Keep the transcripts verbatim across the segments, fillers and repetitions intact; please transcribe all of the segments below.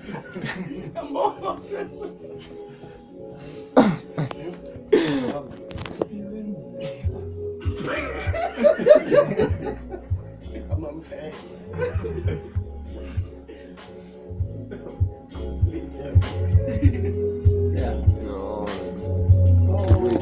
I'm all upset. I'm not mad. Yeah. No. Oh,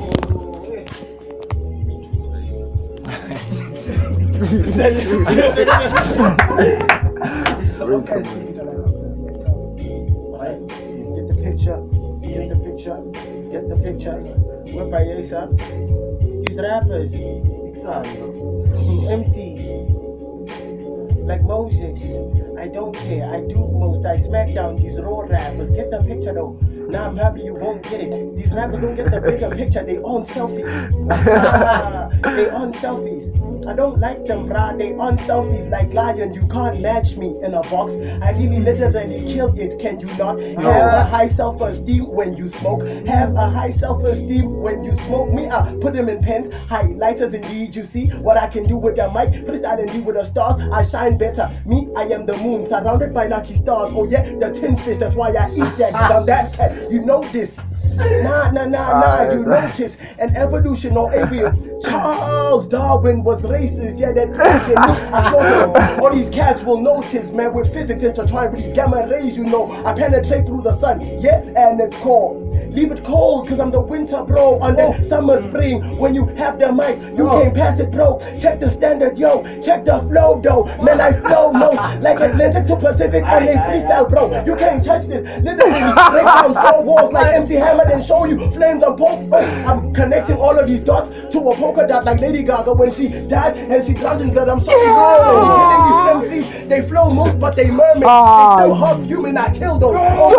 Alright, get the picture, get the picture, get the picture. What by yourself? These rappers, these M Cs, like Moses. I don't care, I do most. I smack down these raw rappers. Get the picture though. Now I'm happy you won't get it. These rappers don't get the bigger picture. They on selfies. They on selfies. I don't like them, brah. They on selfies like lion. You can't match me in a box. I really literally killed it. Can you not No. have a high self-esteem when you smoke? Have a high self-esteem when you smoke. Me, I put them in pens, highlighters indeed. You see what I can do with the mic. Freestyle indeed with the stars. I shine better. Me, I am the moon, surrounded by lucky stars. Oh yeah, the tin fish. That's why I eat that. Cause I'm that cat. You know this. Nah, nah, nah, nah, you notice an evolution or avian. Charles Darwin was racist, yeah, that crazy. I swear all these cats will notice, man, with physics intertwined with these gamma rays, you know. I penetrate through the sun, yeah, and it's cold. Leave it cold, cause I'm the winter, bro. On the summer, spring, when you have the mic, you can't pass it, bro. Check the standard, yo, check the flow, though. Man, I flow most, like Atlantic to Pacific on a freestyle, bro. You can't touch this, literally break down four walls like M C Hammer and show you flames on poke. Oh, I'm connecting all of these dots to a polka dot like Lady Gaga when she died and she drowned in blood. I'm sorry, bro. Killing these M Cs, they flow most, but they mermaid. They still half human, I killed those. Oh,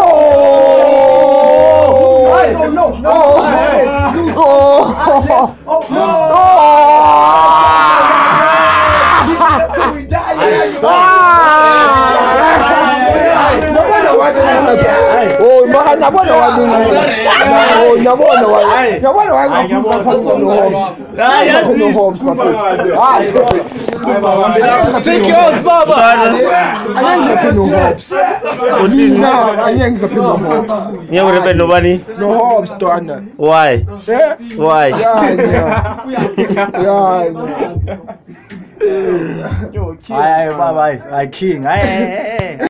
I don't know. No. Oh, no. Till we die. Oh, man, I want to do it. Oh, you want to You want to take yours, Baba. I ain't getting no hopes. I ain't getting no hopes. You would have been nobody? No hopes, Donna. Why? Why? Yeah, yeah. Bye bye. I king.